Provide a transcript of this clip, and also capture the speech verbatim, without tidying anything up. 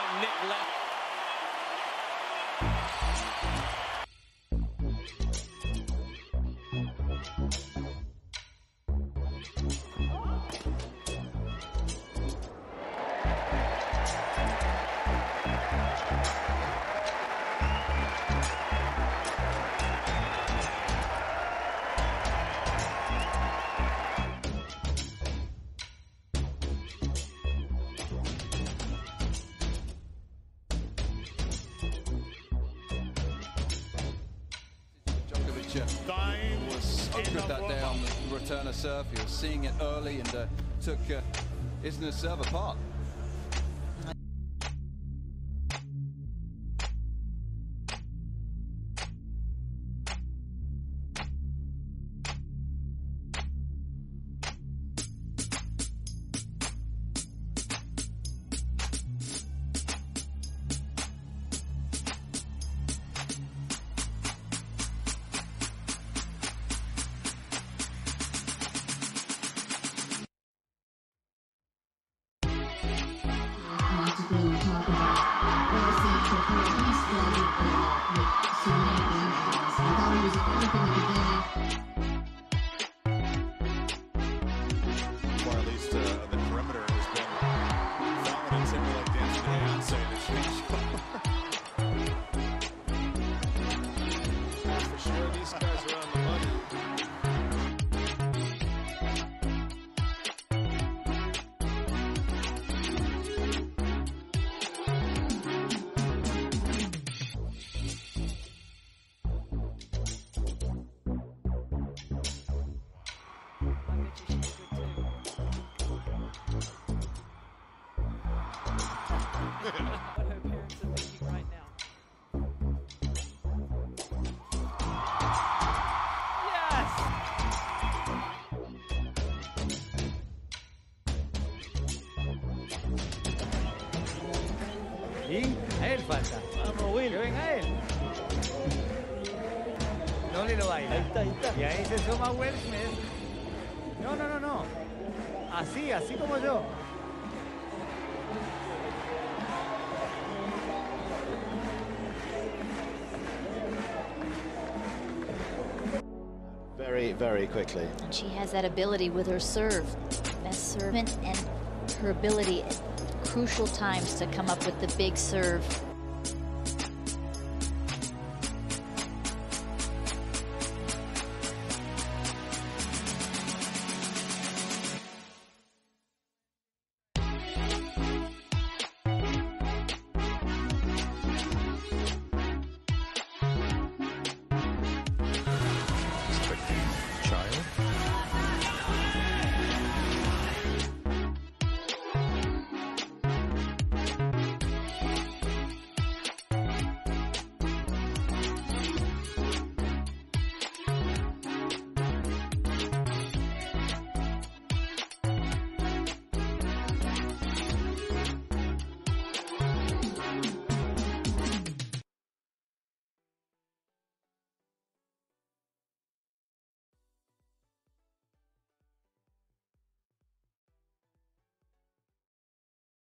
Nick left. Djokovic was good that day on the return of serve. He was seeing it early and uh, took uh, Isner's serve apart. Talk about Beyoncé Spectator. He started uh, with Serena and Beyonce. I thought he was a good in the beginning. Or at least uh, the perimeter has been Fallon and Timberlake dancing to Beyonce this week. For sure, these guys are on the money. What her parents are thinking right now. Yes! Y a él falta. Vamos, Will. Que venga él. No le lo baila. Ahí está, ahí está. Y ahí se suma Will Smith. No, no, no, no. Así, así como yo. Very, very quickly. And she has that ability with her serve. Best servant and her ability at crucial times to come up with the big serve.